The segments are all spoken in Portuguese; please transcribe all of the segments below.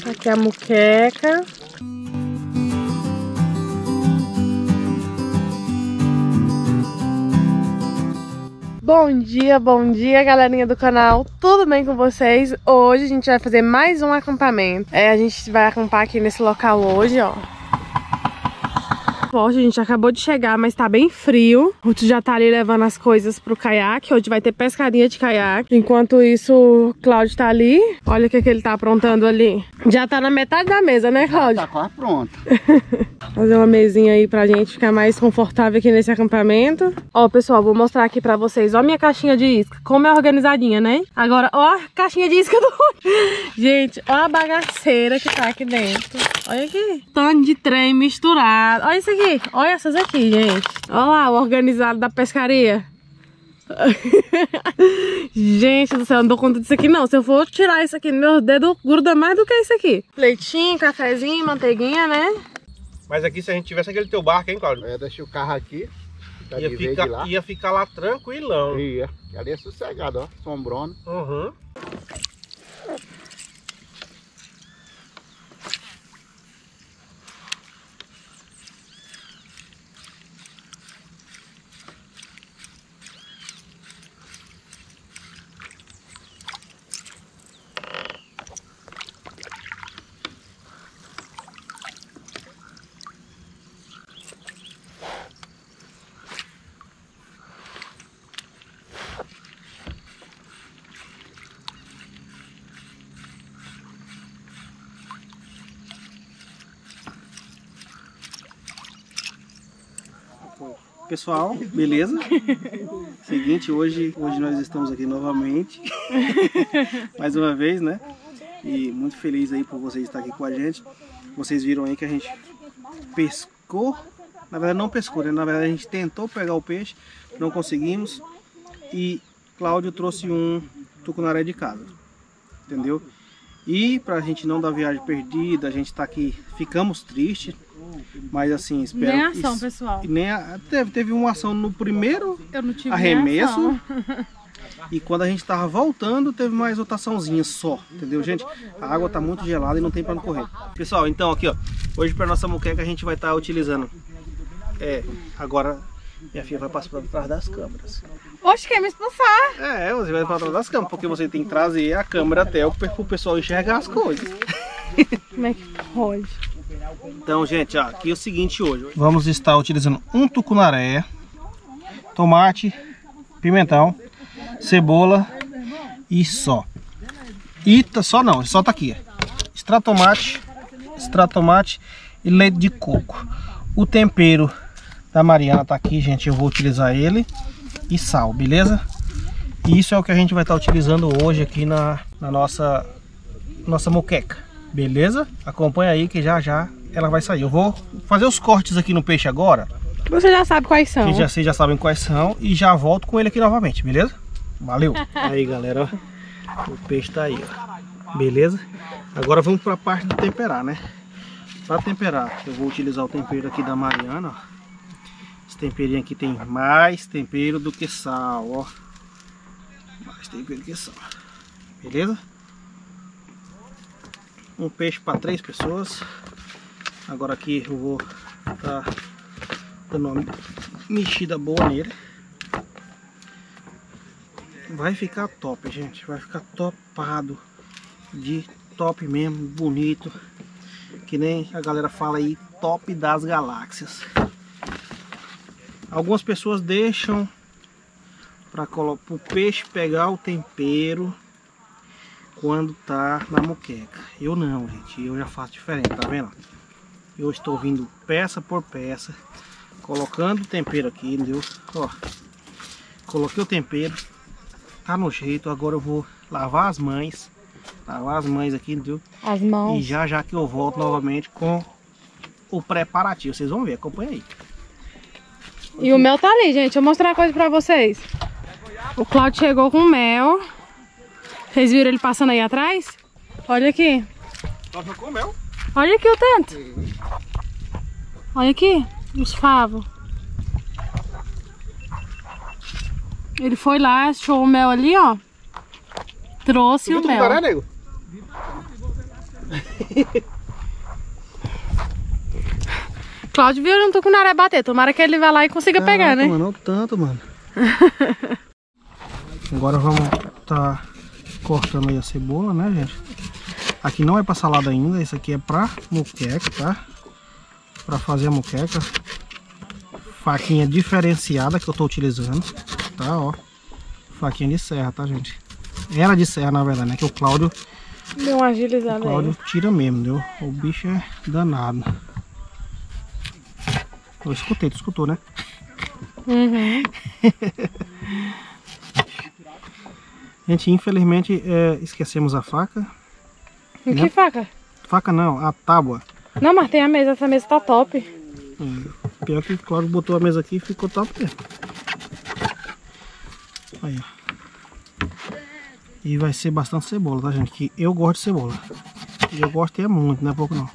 Aqui a muqueca. Bom dia, galerinha do canal. Tudo bem com vocês? Hoje a gente vai fazer mais um acampamento. A gente vai acampar aqui nesse local hoje, ó. Hoje a gente acabou de chegar, mas tá bem frio. O Ruth já tá ali levando as coisas pro caiaque. Hoje vai ter pescadinha de caiaque. Enquanto isso, o Cláudio tá ali. Olha o que ele tá aprontando ali. Já tá na metade da mesa, né, Cláudio? Tá quase pronto. Fazer uma mesinha aí pra gente ficar mais confortável aqui nesse acampamento. Ó, pessoal, vou mostrar aqui pra vocês. Ó minha caixinha de isca, como é organizadinha, né? Agora, ó a caixinha de isca do Ruth. Gente, ó a bagaceira que tá aqui dentro. Olha aqui. Tanto de trem misturado. Olha isso aqui. Olha essas aqui, gente. Olha lá o organizado da pescaria. Gente do céu, não dou conta disso aqui não. Se eu for tirar isso aqui, meu dedo gruda mais do que isso aqui. Leitinho, cafezinho, manteiguinha, né? Mas aqui se a gente tivesse aquele teu barco, hein, Cláudio? Deixa o carro aqui. Ia ficar lá tranquilão. Ia. Ali é sossegado, ó. Sombrona. Uhum. Pessoal, beleza? Seguinte, hoje nós estamos aqui novamente. Mais uma vez, né? E muito feliz aí por vocês estar aqui com a gente. Vocês viram aí que a gente pescou. Na verdade não pescou, né? Na verdade a gente tentou pegar o peixe, não conseguimos. E Cláudio trouxe um tucunaré de casa. Entendeu? E pra gente não dar viagem perdida, a gente tá aqui, ficamos tristes. Mas assim, espero... Nem ação, pessoal. Teve uma ação no primeiro arremesso. E quando a gente tava voltando, teve mais outra açãozinha só. Entendeu, gente? A água tá muito gelada e não tem pra não correr. Pessoal, então aqui, ó. Hoje pra nossa muqueca a gente vai estar utilizando... agora minha filha vai passar pra trás das câmeras. Oxe, quer me expulsar? Você vai pra trás das câmeras, porque você tem que trazer a câmera até pro pessoal enxergar as coisas. Como é que pode? Então, gente, ó, aqui é o seguinte hoje. Vamos estar utilizando um tucunaré, tomate, pimentão, cebola e só. E só tá aqui. Extratomate e leite de coco. O tempero da Mariana tá aqui, gente, eu vou utilizar ele. E sal, beleza? E isso é o que a gente vai estar utilizando hoje aqui na nossa moqueca, beleza? Acompanha aí que já ela vai sair. Eu vou fazer os cortes aqui no peixe agora. Você já sabe quais são. Que vocês já sabem quais são. E já volto com ele aqui novamente, beleza? Valeu! Aí, galera, ó. O peixe tá aí, ó. Beleza? Agora vamos para a parte de temperar, né? Para temperar, eu vou utilizar o tempero aqui da Mariana, ó. Esse temperinho aqui tem mais tempero do que sal, ó. Mais tempero do que sal. Beleza? Um peixe para 3 pessoas. Agora aqui eu vou estar dando uma mexida boa nele. Vai ficar top, gente. Vai ficar topado. De top mesmo, bonito. Que nem a galera fala aí, top das galáxias. Algumas pessoas deixam para o peixe pegar o tempero quando tá na moqueca. Eu não, gente. Eu já faço diferente, tá vendo? Eu estou vindo peça por peça, colocando o tempero aqui, entendeu? Ó, coloquei o tempero, tá no jeito. Agora eu vou lavar as mãos aqui, entendeu? As mãos. E já que eu volto novamente com o preparativo, vocês vão ver, acompanha aí. E o mel tá ali, gente. Deixa eu mostrar uma coisa pra vocês. O Cláudio chegou com mel. Vocês viram ele passando aí atrás? Olha aqui. Nossa, com mel. Olha aqui o tanto. Olha aqui, os favos. Ele foi lá, achou o mel ali, ó. Trouxe o mel. Tucunaré, nego? Cláudio viu um tucunaré bater. Tomara que ele vá lá e consiga pegar, né? Mano, não tanto, mano. Agora vamos tá cortando aí a cebola, né, gente? Aqui não é pra salada ainda. Isso aqui é pra moqueca, tá? Pra fazer a moqueca. Faquinha diferenciada que eu tô utilizando, tá? Ó. Faquinha de serra, tá, gente? Era de serra, na verdade, né? Que o Cláudio... Deu uma agilizada aí. O Cláudio tira mesmo, entendeu? O bicho é danado. Eu escutei, tu escutou, né? Uhum. Gente, infelizmente esquecemos a faca. E que faca? Faca não, a tábua. Não, mas tem a mesa, essa mesa tá top. Pior que o Cláudio botou a mesa aqui e ficou top mesmo. Aí, ó. E vai ser bastante cebola, tá, gente? Que eu gosto de cebola. E eu gosto muito, não é pouco não.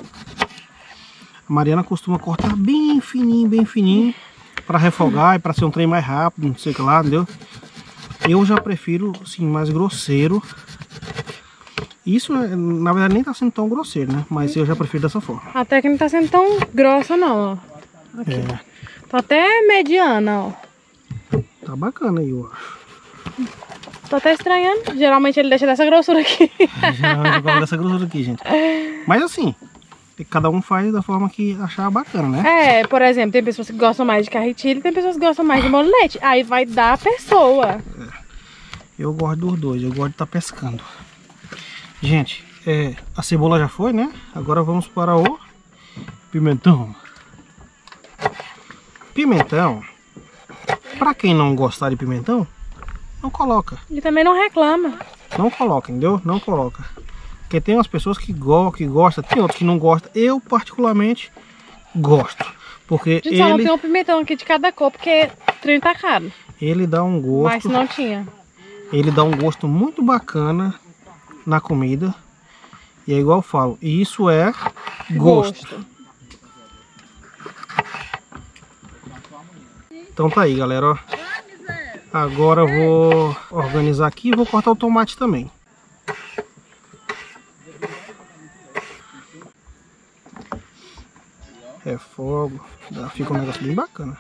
A Mariana costuma cortar bem fininho, pra refogar e pra ser um trem mais rápido, não sei o que lá, entendeu? Eu já prefiro, assim, mais grosseiro. Isso, na verdade, nem tá sendo tão grosseiro, né? Mas eu já prefiro dessa forma. Até que não tá sendo tão grossa, não, ó. Aqui. Tá até mediana, ó. Tá bacana aí, eu acho. Tô até estranhando. Geralmente ele deixa dessa grossura aqui. Geralmente eu gosto dessa grossura aqui, gente. Mas assim... Cada um faz da forma que achar bacana, né? É, por exemplo, tem pessoas que gostam mais de carretilha e tem pessoas que gostam mais de molho leite. Aí vai dar a pessoa. Eu gosto dos dois, eu gosto de estar pescando. Gente, a cebola já foi, né? Agora vamos para o pimentão. Pimentão, pra quem não gostar de pimentão, não coloca. E também não reclama. Não coloca, entendeu? Não coloca. Porque tem umas pessoas que gostam, tem outros que não gostam. Eu, particularmente, gosto. Porque gente, só não tem um pimentão aqui de cada cor, porque o trem tá caro. Ele dá um gosto... Mas não tinha. Ele dá um gosto muito bacana na comida. E é igual eu falo, isso é gosto. Então tá aí, galera, ó. Agora eu vou organizar aqui e vou cortar o tomate também. É fogo, fica um negócio bem bacana.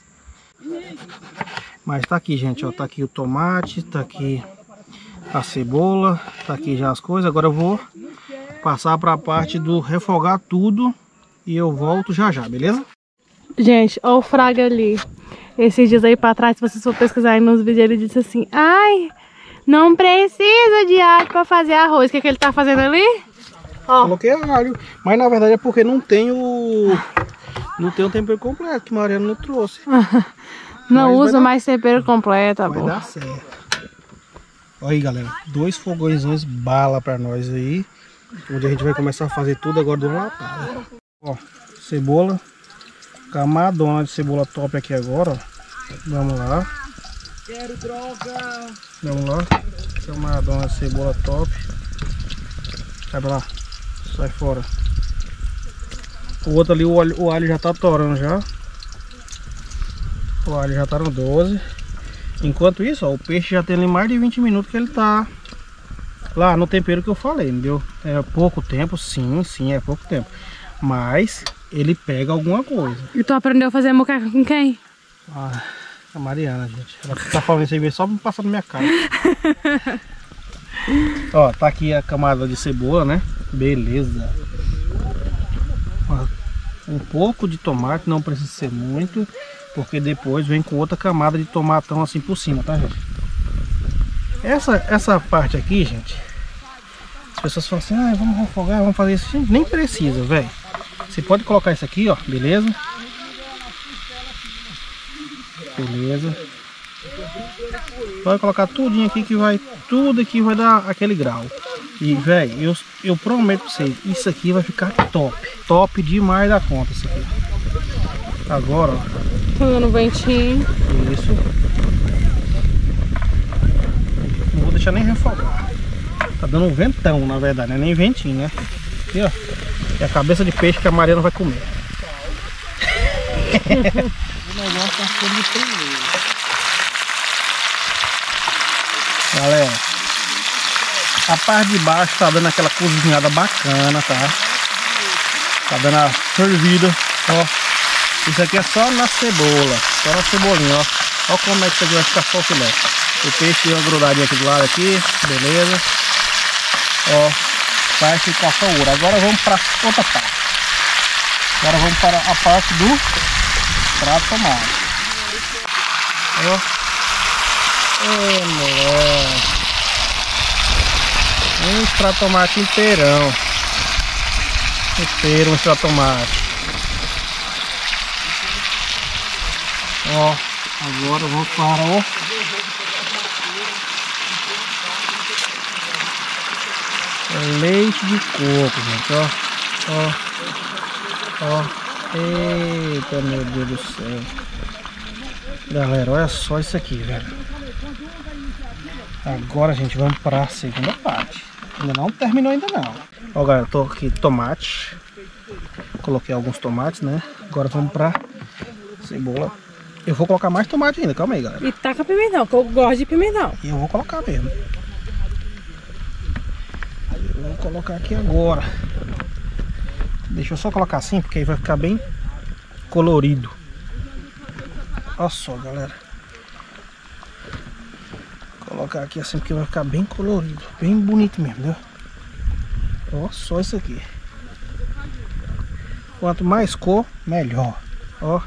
Mas tá aqui, gente, ó, tá aqui o tomate, tá aqui a cebola, tá aqui já as coisas. Agora eu vou passar para a parte do refogar tudo e eu volto já já, beleza? Gente, ó o Fraga ali. Esses dias aí pra trás, se vocês for pesquisar aí nos vídeos, ele disse assim: ai, não precisa de alho pra fazer arroz. O que ele tá fazendo ali? Ó. Coloquei alho, mas na verdade é porque não tem o tempero completo que a Mariana não trouxe. Não usa mais tempero completo, vai dar certo. Olha aí, galera, 2 fogões bala pra nós aí, onde a gente vai começar a fazer tudo agora de uma latada. Ó, cebola, camadona de cebola top aqui agora, ó. Vamos lá. Quero droga. Vamos lá, camadona de cebola top. Sai pra lá. Sai fora. O outro ali, o alho já tá torando já. O alho já tá no 12. Enquanto isso, ó, o peixe já tem ali mais de 20 minutos que ele tá lá no tempero que eu falei, entendeu? É pouco tempo, sim, é pouco tempo. Mas ele pega alguma coisa. E tu aprendeu a fazer moqueca com quem? Ah, a Mariana, gente. Ela tá falando isso aí só pra passar na minha cara. Ó, tá aqui a camada de cebola, né? Beleza. Ó, um pouco de tomate, não precisa ser muito, porque depois vem com outra camada de tomatão assim por cima, tá, gente? Essa parte aqui, gente, as pessoas falam assim: ah, vamos refogar, vamos fazer isso. Gente, nem precisa, velho. Você pode colocar isso aqui, ó, beleza? Beleza. Pode colocar tudinho aqui que vai, tudo aqui vai dar aquele grau. E, velho, eu prometo pra vocês, isso aqui vai ficar top. Top demais da conta isso aqui. Agora, ó. Tá dando ventinho. Isso. Não vou deixar nem refogar. Tá dando um ventão, na verdade, não é nem ventinho, né? Aqui, ó. É a cabeça de peixe que a Mariana vai comer. O negócio tá ficando de primeiro. Galera, A parte de baixo tá dando aquela cozinhada bacana, tá? Tá dando a fervida, ó. Isso aqui é só na cebola, só na cebolinha, ó. Ó como é que isso aqui vai ficar só o filé. O peixe deu uma grudadinha aqui do lado aqui, beleza. Ó, vai ficar só ouro. Agora vamos para outra parte. Agora vamos para a parte do prato tomate. Ó. Moleque. Um prato tomate inteirão. Inteiro um prato tomate. Ó, agora vamos para o leite de coco, gente, ó. Eita, meu Deus do céu. Galera, olha só isso aqui, velho. Agora, gente, vamos para a segunda parte. Ainda não terminou ainda não. Ó, galera, tô aqui tomate. Coloquei alguns tomates, né? Agora vamos para cebola. Eu vou colocar mais tomate ainda, calma aí, galera. E taca pimentão, que eu gosto de pimentão. E eu vou colocar mesmo. Eu vou colocar aqui agora. Deixa eu só colocar assim, porque aí vai ficar bem colorido. Olha só, galera. Vou colocar aqui assim, porque vai ficar bem colorido. Bem bonito mesmo, viu? Olha só isso aqui. Quanto mais cor, melhor. Ó.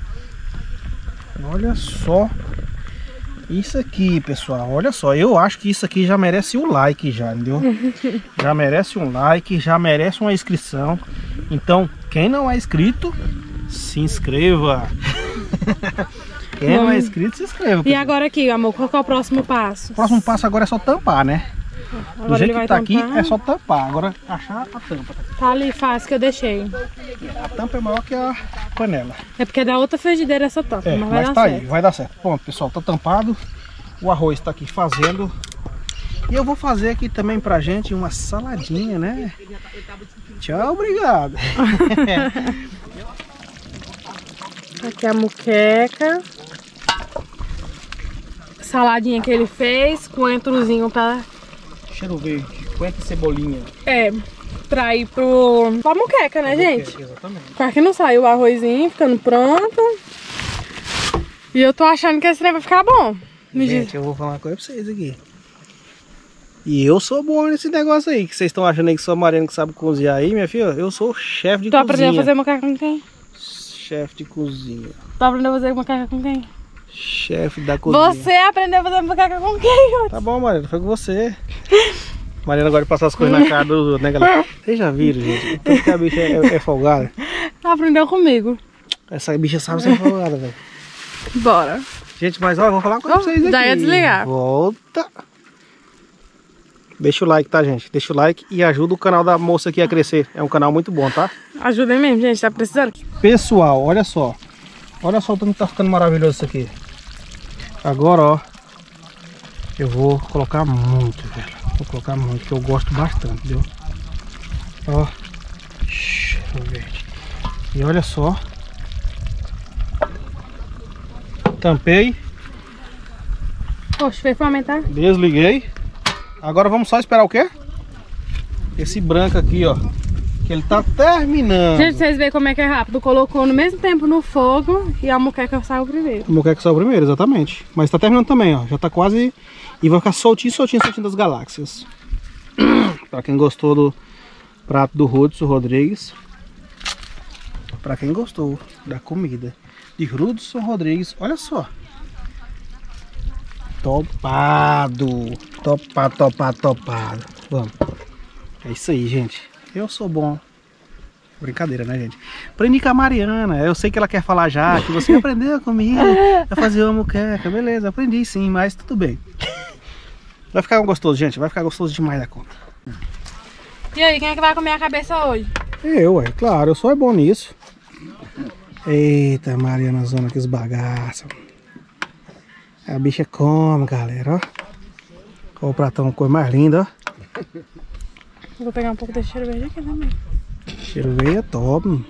Olha só isso aqui, pessoal. Olha só, eu acho que isso aqui já merece um like já, entendeu? Já merece um like, já merece uma inscrição. Então, quem não é inscrito, se inscreva. Quem não é inscrito, se inscreva. E agora aqui, amor, qual que é o próximo passo? O próximo passo agora é só tampar, né? Agora do jeito ele vai que tá tampar. aqui, é só tampar. Agora achar a tampa. Tá ali fácil que eu deixei. A tampa é maior que a panela. É porque da outra frigideira essa tampa, É, mas vai dar tá certo. aí, vai dar certo. Pronto, pessoal, tá tampado. O arroz tá aqui fazendo. E eu vou fazer aqui também pra gente uma saladinha, né? Tchau, obrigado. Aqui a muqueca. Saladinha que ele fez, coentrozinho pra... Cheiro verde, coentro e cebolinha. É, pra ir pra muqueca, né, gente? Exatamente. Pra que não saiu o arrozinho, ficando pronto. E eu tô achando que esse trem vai ficar bom. Me diz. Gente, eu vou falar uma coisa pra vocês aqui. E eu sou bom nesse negócio aí, que vocês estão achando aí que sou a Mariana que sabe cozinhar aí, minha filha. Eu sou chefe de Tu cozinha. aprendeu a fazer muqueca com quem? Chefe de cozinha. Tu aprendeu a fazer muqueca com quem? Chefe da cozinha. Você aprendeu a fazer muqueca com quem? Tá bom, Mariana, foi com você. Mariana gosta de passar as coisas na cara dos outros, né, galera? Vocês já viram, gente? Tanto que a bicha é folgada. Aprendeu comigo. Essa bicha sabe ser folgada, velho. Bora. Gente, mas olha, eu vou falar uma coisa pra vocês aqui. Já ia desligar. Volta. Deixa o like, tá, gente? Deixa o like e ajuda o canal da moça aqui a crescer. É um canal muito bom, tá? Ajudem mesmo, gente. Tá precisando. Pessoal, olha só. Olha só o tanto que tá ficando maravilhoso isso aqui. Agora, ó. Eu vou colocar muito, velho. Vou colocar muito, que eu gosto bastante, viu? Ó. Cheiro verde. E olha só. Tampei. Poxa, foi pra aumentar? Desliguei. Agora vamos só esperar o quê? Esse branco aqui, ó. Que ele tá terminando. Gente, vocês veem como é que é rápido. Colocou no mesmo tempo no fogo e a muqueca saiu primeiro. A muqueca saiu primeiro, exatamente. Mas tá terminando também, ó. Já tá quase... E vai ficar soltinho das galáxias. Pra quem gostou do prato do Hudson Rodrigues. Pra quem gostou da comida de Hudson Rodrigues. Olha só. Topado. Topado. Vamos. É isso aí, gente. Eu sou bom. Brincadeira, né, gente? Aprendi com a Mariana. Eu sei que ela quer falar já, que você aprendeu comigo a fazer uma muqueca. Beleza, aprendi sim, mas tudo bem. Vai ficar gostoso, gente. Vai ficar gostoso demais da conta. E aí, quem é que vai comer a cabeça hoje? Eu, é claro. Eu sou bom nisso. Eita, Mariana Zona, que esbagaça. A bicha come, galera, ó. Olha o pratão, coisa mais linda, ó. Vou pegar um pouco desse cheiro verde aqui também. Cheiro verde é top.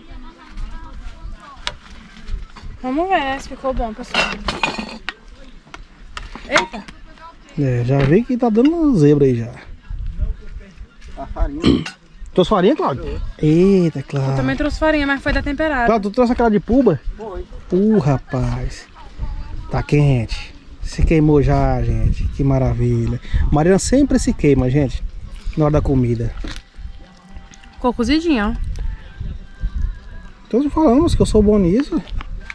Vamos ver, né, se ficou bom, pessoal. Eita! É, já vi que tá dando uma zebra aí já. A farinha. Trouxe farinha, Cláudio? Eita, Cláudio. Eu também trouxe farinha, mas foi da temperada. Cláudio, tu trouxe aquela de puba? Foi. Rapaz. Tá quente. Se queimou já, gente. Que maravilha. Mariana sempre se queima, gente. Na hora da comida. Ficou cozidinha, ó. Tô falando, mas que eu sou bom nisso.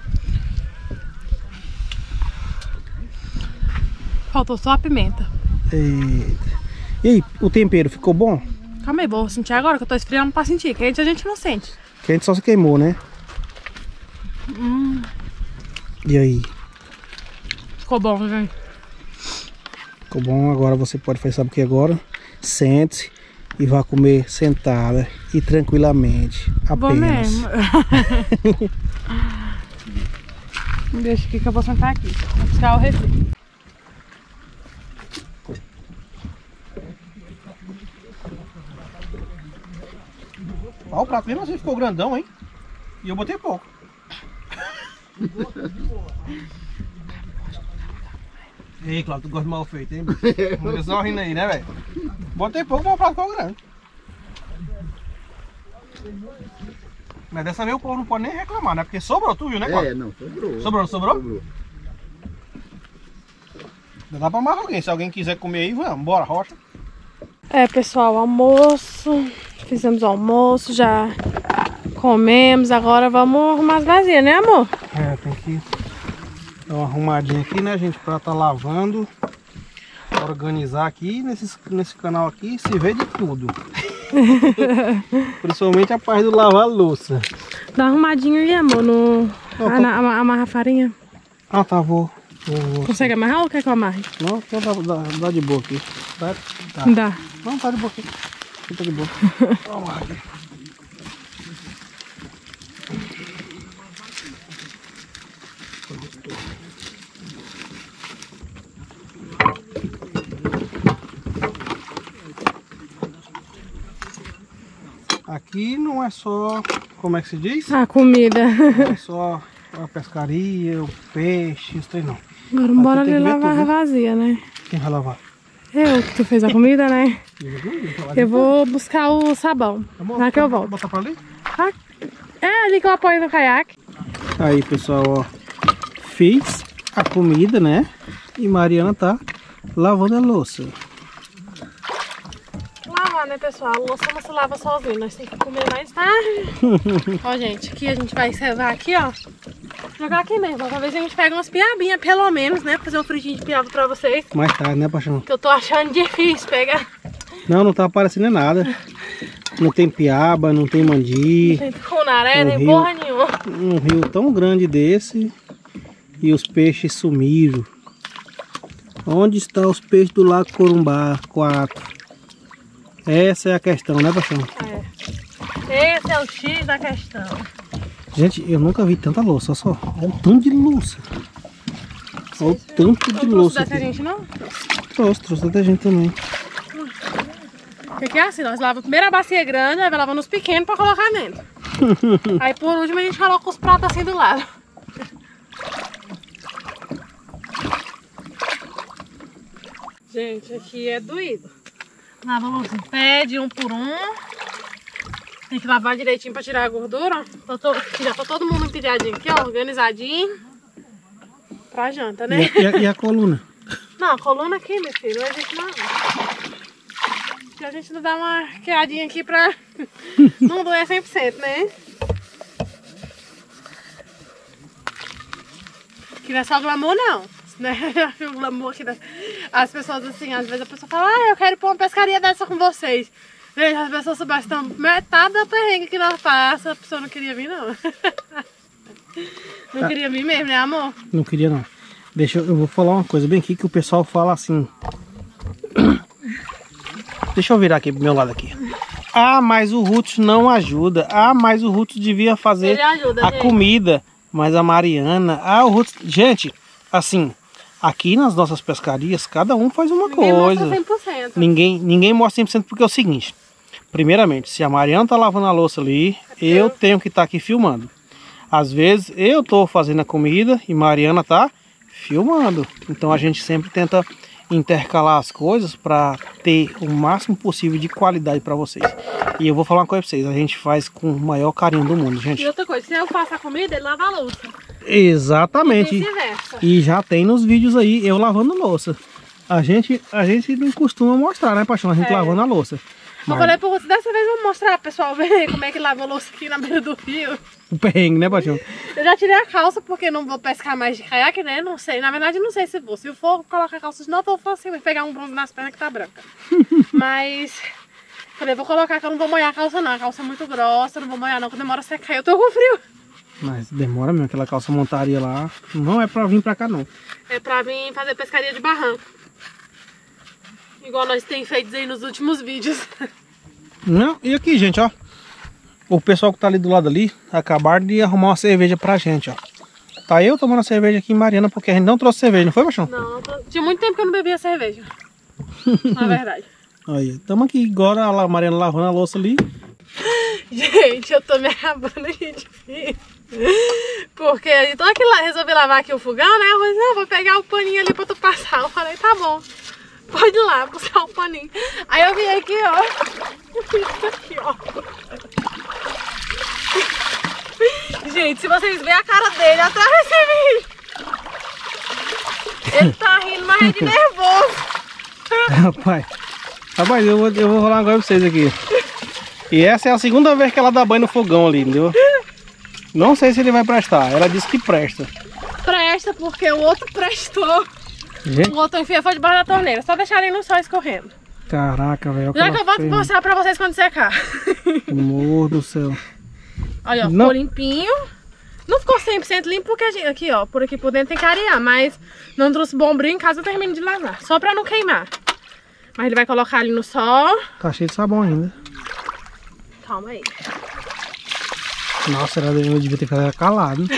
Faltou só a pimenta. Eita. E aí, o tempero ficou bom? Calma aí, vou sentir agora que eu tô esfriando pra sentir. Quente a gente não sente. Quente só se queimou, né? E aí? Ficou bom, gente. Ficou bom, agora você pode fazer, sabe o que agora? Sente-se e vá comer sentada e tranquilamente. Bom Apenas. mesmo. Deixa aqui que eu vou sentar aqui. Vou buscar o refri. Ó, o prato mesmo assim ficou grandão, hein? E eu botei pouco. Ei, Cláudio, tu gosta de mal feito, hein? Fica só rindo aí, né, velho? Botei pouco, mas o prato ficou grande. Mas dessa vez o povo não pode nem reclamar, né? Porque sobrou, tu viu, né, Cláudio? É, não, sobrou. Sobrou? Sobrou. Dá pra mais alguém. Se alguém quiser comer aí, vamos. Bora, Rocha. É, pessoal, almoço. Fizemos almoço, já comemos. Agora vamos arrumar as vasilhas, né, amor? É, tem que dar uma arrumadinha aqui, né, gente? Pra tá lavando. Organizar aqui. Nesse canal aqui se vê de tudo. Principalmente a parte do lavar a louça. Dá uma arrumadinha aí, amor, no... Amarra a farinha. Ah, tá, vou. Consegue amarrar ou quer que eu amarre? Não, então dá de boa aqui. Tá? Dá. Não, tá de boa aqui. Tá de boa. Vamos lá. Aqui não é só, como é que se diz? A comida. Não é só a pescaria, o peixe, isso aí não. Agora bora ali lavar a vazia, né? Quem vai lavar? Eu, que tu fez a comida, né? Eu vou buscar o sabão. Lá que eu volto. Botar pra ali? Ah, é ali que eu apoio no caiaque. Aí, pessoal, ó. Fiz a comida, né? E Mariana tá lavando a louça. Lavar, né, pessoal? A louça não se lava sozinho. Nós temos que comer mais tarde. Ó, gente, aqui a gente vai servar aqui, ó. Jogar aqui mesmo. Talvez a gente pegue umas piabinhas, pelo menos, né? Fazer um fritinho de piaba pra vocês. Mais tarde, né, paixão? Que eu tô achando difícil pegar. Não tá aparecendo nada. Não tem piaba, não tem mandi. Não tem cunaré, nem porra nenhuma. Um rio tão grande desse e os peixes sumiram. Onde estão os peixes do Lago Corumbá 4? Essa é a questão, né, paixão? É. Esse é o X da questão. Gente, eu nunca vi tanta louça, olha só. Olha o tanto de louça. Olha o tanto de louça. Não trouxe detergente, não? Trouxe detergente também. Porque é assim, nós lavamos primeiro a bacia grande, aí vai lavando os pequenos pra colocar dentro. Aí por último a gente coloca os pratos assim do lado. Gente, aqui é doído. Lavamos em pé de um por um. Tem que lavar direitinho pra tirar a gordura. Já tá todo mundo empilhadinho aqui, ó, organizadinho. Pra janta, né? E a coluna? Não, a coluna aqui, meu filho, não existe não. Se a gente não dá uma queadinha aqui pra não doer 100%, né? Que não é só glamour, não. Né? O glamour que as pessoas assim, às vezes a pessoa fala, ah, eu quero ir pra uma pescaria dessa com vocês. Gente, as pessoas soubessem metade da perrengue que nós passa, a pessoa não queria vir, não. Não queria vir mesmo, né, amor? Não queria, não. Eu vou falar uma coisa bem aqui que o pessoal fala assim. Deixa eu virar aqui pro meu lado aqui. Ah, mas o Ruth não ajuda. Ah, mas o Ruth devia fazer a comida. Mas a Mariana... Ah, o Ruth... Gente, assim, aqui nas nossas pescarias, cada um faz uma coisa. Ninguém mostra 100%. Ninguém mostra 100% porque é o seguinte. Primeiramente, se a Mariana tá lavando a louça ali, eu tenho que estar aqui filmando. Às vezes eu tô fazendo a comida e Mariana tá filmando. Então a gente sempre tenta intercalar as coisas para ter o máximo possível de qualidade para vocês. E eu vou falar uma coisa para vocês, a gente faz com o maior carinho do mundo, gente. E outra coisa, se eu faço a comida, ele lava a louça. Exatamente. E vice-versa. E já tem nos vídeos aí eu lavando louça. A gente não costuma mostrar, né, Paixão? A gente lavando a louça. Eu falei pra você, dessa vez eu vou mostrar, pessoal, ver como é que lava a louça aqui na beira do rio. O perrengue, né, Paixão? Eu já tirei a calça porque não vou pescar mais de caiaque, né? Não sei, na verdade não sei se vou. Se eu for colocar a calça de novo, eu vou assim, pegar um bronze nas pernas que tá branca. Mas, falei, vou colocar que eu não vou molhar a calça não. A calça é muito grossa, eu não vou molhar não, que demora a secar. Eu tô com frio. Mas demora mesmo, aquela calça montaria lá. Não é pra vir pra cá, não. É pra vir fazer pescaria de barranco. Igual nós temos feito aí nos últimos vídeos. Não, e aqui, gente, ó. O pessoal que tá ali do lado ali acabaram de arrumar uma cerveja pra gente, ó. Tá eu tomando a cerveja aqui em Mariana porque a gente não trouxe cerveja, não foi, Paixão? Não, tinha muito tempo que eu não bebia cerveja. Na verdade. Aí, estamos aqui agora, a Mariana lavando a louça ali. Gente, eu tô me acabando aqui de frio. Porque eu tô aqui lá, resolvi lavar aqui o fogão, né? Eu falei, não, vou pegar o paninho ali pra tu passar. Eu falei, tá bom. Pode ir lá, buscar o paninho. Aí eu vim aqui, ó. Isso aqui, ó. Gente, se vocês verem a cara dele atrás desse vídeo. Ele tá rindo, mas é de nervoso. Rapaz, eu vou falar agora pra vocês aqui. E essa é a segunda vez que ela dá banho no fogão ali, entendeu? Não sei se ele vai prestar. Ela disse que presta. Presta porque o outro prestou. Gente. O outro enfia foi debaixo da torneira. Só deixar ele no sol escorrendo. Caraca, velho. Já que eu vou mostrar pra vocês quando secar. Amor do céu. Olha, ó, ficou limpinho. Não ficou 100% limpo porque aqui, ó, por aqui por dentro tem que arear. Mas não trouxe bombril em casa, eu termino de lavar. Só pra não queimar. Mas ele vai colocar ali no sol. Tá cheio de sabão ainda. Calma aí. Nossa, eu devia ter ficado calado.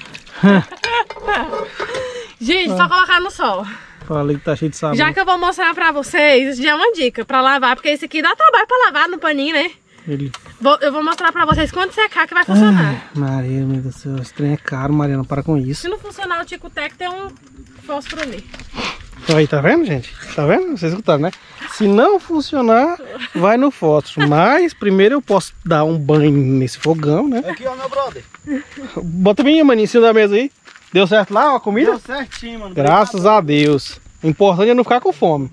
Gente, só colocar no sol. Falei que tá cheio de sabão. Já que eu vou mostrar pra vocês, já é uma dica pra lavar. Porque esse aqui dá trabalho pra lavar no paninho, né? Eu vou mostrar pra vocês quando secar que vai funcionar. Ai, Maria, meu Deus do céu, esse trem é caro, Mariana, para com isso. Se não funcionar o Tico-Teco, tem um fósforo ali. Aí, tá vendo, gente? Tá vendo? Vocês escutaram, né? Se não funcionar, vai no fósforo. Mas primeiro eu posso dar um banho nesse fogão, né? Aqui, ó, meu brother. Bota bem, maninho, em cima da mesa aí. Deu certo lá, ó, a comida? Deu certinho, mano. Graças a Deus. O importante é não ficar com fome.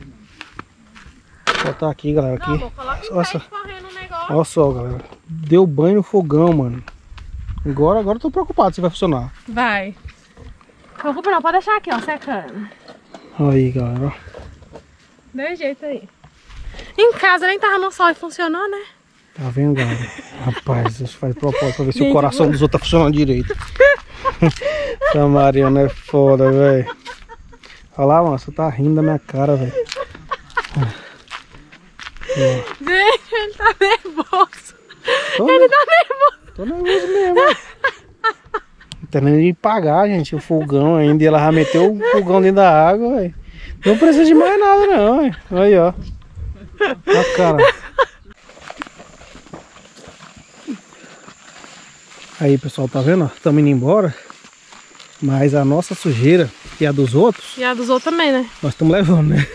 Vou botar aqui, galera. Aqui. Não, olha só. Olha só, galera. Deu banho no fogão, mano. Agora eu tô preocupado se vai funcionar. Vai. Não preocupa não, pode deixar aqui, ó, secando. Aí, galera. Deu jeito aí. Em casa nem tava no sol e funcionou, né? Tá vendo, galera? Rapaz, isso faz propósito pra ver se o coração dos outros tá funcionando direito. Essa Mariana é foda, velho. Olha lá, mano, você tá rindo da minha cara, velho. Gente, ele tá nervoso. Ele tá nervoso. Tô nervoso mesmo. Não tem nem de pagar, gente, o fogão ainda. E ela já meteu o fogão dentro da água, velho. Não precisa de mais nada, não, velho. Aí, ó. Olha a cara. Aí, pessoal, tá vendo? Estamos indo embora. Mas a nossa sujeira e a dos outros... E a dos outros também, né? Nós estamos levando, né?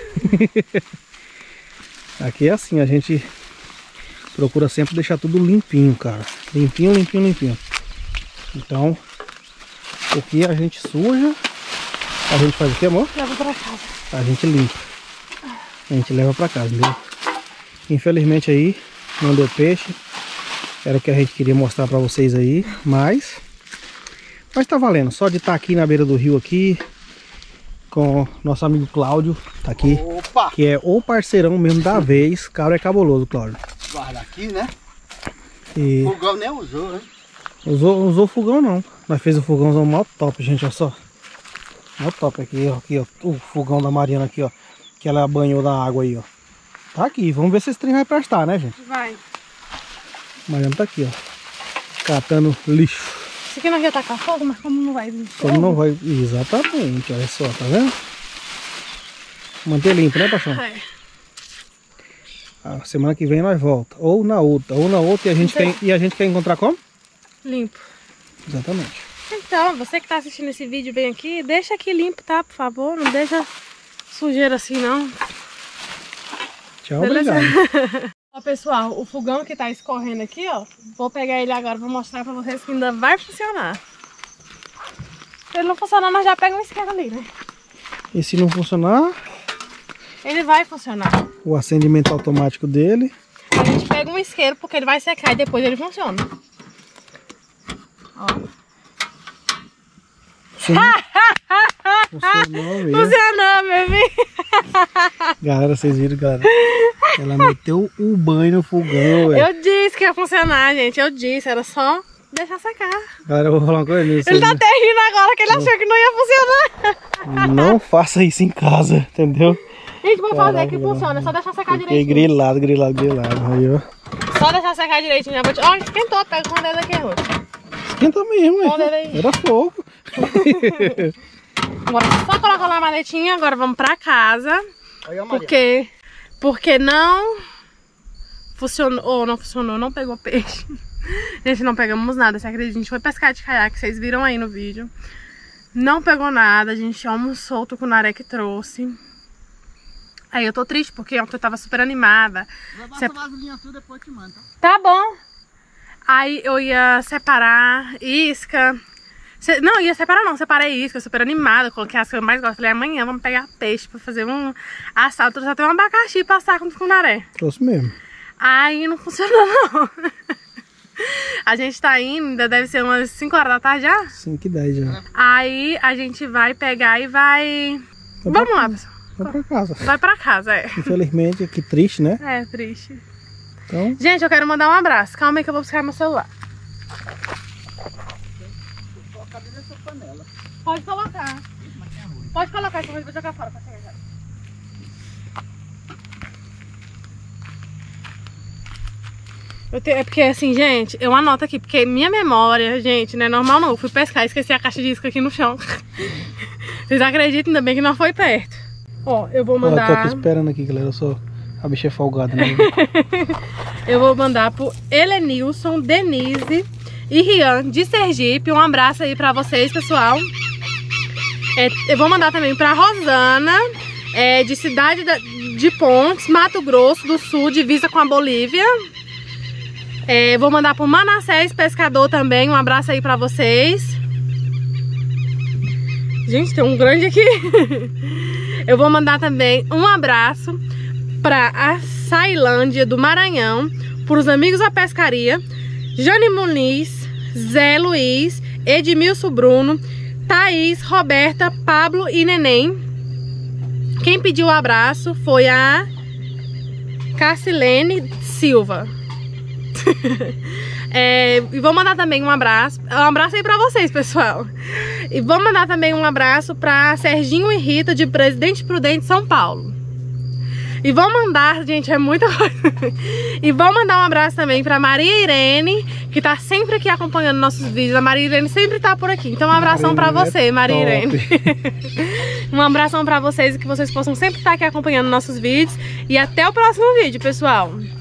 Aqui é assim, a gente procura sempre deixar tudo limpinho, cara. Limpinho, limpinho, limpinho. Então, o que a gente suja, a gente faz o que, amor? Leva pra casa. A gente limpa. A gente leva pra casa, entendeu? Infelizmente aí, não deu peixe. Era o que a gente queria mostrar pra vocês aí, mas tá valendo. Só de estar aqui na beira do rio aqui, com nosso amigo Cláudio, tá aqui. Opa! Que é o parceirão mesmo da vez. Cara, é cabuloso, Cláudio. Guarda aqui, né? E O fogão nem usou, né? usou fogão não. Nós fez o fogãozão mó top, gente, olha só. Mó top aqui, ó, o fogão da Mariana aqui, ó. Que ela banhou da água aí, ó. Tá aqui, vamos ver se esse trem vai prestar, né, gente? Vai. Mariana tá aqui, ó. Catando lixo. Isso aqui não ia tacar fogo, mas como não vai vir fogo? Como não vai... Exatamente, olha só, tá vendo? Manter limpo, né, Paixão? É. A semana que vem nós volta. Ou na outra e a gente quer encontrar como? Limpo. Exatamente. Então, você que tá assistindo esse vídeo, vem aqui, deixa aqui limpo, tá? Por favor, não deixa sujeira assim, não. Tchau, obrigado. Ó, pessoal, o fogão que tá escorrendo aqui, ó. Vou pegar ele agora, vou mostrar pra vocês que ainda vai funcionar. Se ele não funcionar, nós já pegamos um isqueiro ali, né? E se não funcionar? Ele vai funcionar. O acendimento automático dele. A gente pega um isqueiro porque ele vai secar e depois ele funciona. Ó. Funcionou, bebê. Galera, vocês viram, galera? Ela meteu o banho no fogão, velho. Eu disse que ia funcionar, gente. Eu disse, era só deixar secar. Galera, eu vou falar uma coisa nisso. Ele tá até rindo agora que ele achou que não ia funcionar. Não faça isso em casa, entendeu? Gente, vou fazer que funciona, é só deixar secar direitinho. Grilado. Aí, ó. Só deixar secar direitinho. Já vou te... Ó, esquentou, pega com o dedo aqui, Ruth. Esquentou mesmo, era fogo. Agora só colocar na maletinha, agora vamos pra casa. Porque não funcionou, não pegou peixe. Gente, não pegamos nada, você acredita? A gente foi pescar de caiaque, vocês viram aí no vídeo. Não pegou nada, a gente almoçou o tucunaré que trouxe. Aí eu tô triste porque ontem eu tava super animada. Leva vasilhinha sua, depois te manda. Tá bom. Aí eu ia separar isca. Não, ia separar não, separei isca, super animada, coloquei as que eu mais gosto. Falei, amanhã vamos pegar peixe pra fazer um assado. Trouxe até um abacaxi pra assar com tucunaré. Trouxe mesmo. Aí não funcionou não. A gente tá indo, ainda deve ser umas 5 horas da tarde já? 5h10 já. Aí a gente vai pegar e vai... Vamos lá, pessoal. Vai pra casa. Vai pra casa, é. Infelizmente, que triste, né? É, triste. Então... Gente, eu quero mandar um abraço. Calma aí que eu vou buscar meu celular. Cadê nessa panela? Pode colocar. Pode colocar, que eu vou jogar fora pra chegar já. É porque assim, gente, eu anoto aqui, porque minha memória, gente, não é normal não. Eu fui pescar e esqueci a caixa de isca aqui no chão. Vocês acreditam, ainda bem que não foi perto. Ó, eu vou mandar... Eu tô aqui esperando aqui, galera, eu sou... A bicha é folgada, né? Eu vou mandar pro Helenilson, Denise e Rian de Sergipe. Um abraço aí pra vocês, pessoal. Eu vou mandar também pra Rosana, de Cidade de Pontes, Mato Grosso do Sul, divisa com a Bolívia. Vou mandar pro Manassés Pescador também. Um abraço aí pra vocês. Gente, tem um grande aqui. Eu vou mandar também um abraço para a Sailândia do Maranhão, para os amigos da pescaria, Jane Muniz, Zé Luiz, Edmilson Bruno, Thaís, Roberta, Pablo e Neném. Quem pediu o abraço foi a Cassilene Silva. E vou mandar também um abraço aí pra vocês, pessoal. E vou mandar também um abraço pra Serginho e Rita de Presidente Prudente, São Paulo. E vou mandar, gente, é muita coisa. E vou mandar um abraço também pra Maria Irene, que tá sempre aqui acompanhando nossos vídeos. A Maria Irene sempre tá por aqui. Então um abração pra você, Maria Irene. Um abração pra vocês e que vocês possam sempre estar aqui acompanhando nossos vídeos. E até o próximo vídeo, pessoal.